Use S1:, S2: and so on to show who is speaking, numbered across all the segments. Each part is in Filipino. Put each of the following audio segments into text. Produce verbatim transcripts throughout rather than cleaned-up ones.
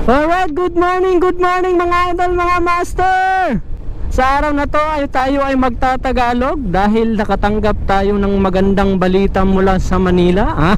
S1: Alright, good morning, good morning mga idol, mga master. Sa araw na to ay tayo ay magtatagalog dahil nakatanggap tayo ng magandang balita mula sa Manila. Ah?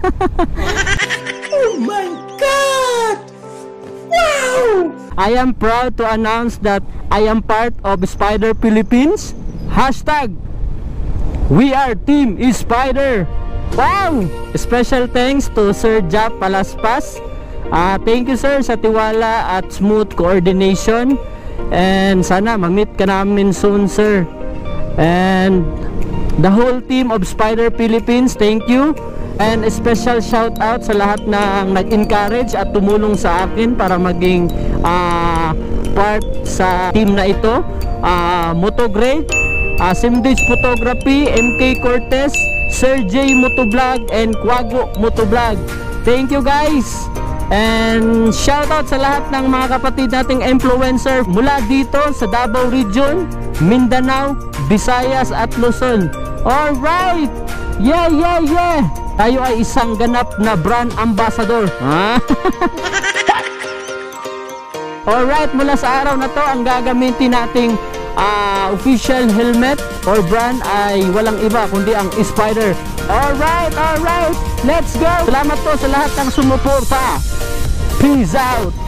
S2: Oh my God! Wow!
S1: I am proud to announce that I am part of Spider Philippines. Hashtag We are Team Spider. Wow! Special thanks to Sir Jap Palaspas. Uh, thank you sir sa tiwala at smooth coordination. And sana ma-meet ka namin soon sir. And the whole team of Spider Philippines, thank you. And a special shout out sa lahat na nag-encourage at tumulong sa akin para maging uh, part sa team na ito. uh, Motograde, uh, Simdage Photography, M K Cortez, Sir J Motovlog, and Quago Motovlog. Thank you guys. And shout out sa lahat ng mga kapatid nating influencer mula dito sa Davao Region, Mindanao, Visayas at Luzon. Alright! Yeah, yeah, yeah! Tayo ay isang ganap na brand ambassador. Ah? Alright, mula sa araw na to, ang gagamitin nating uh, official helmet or brand ay walang iba kundi ang Spider. Alright, alright, let's go! Salamat po sa lahat ng sumuporta. Peace out!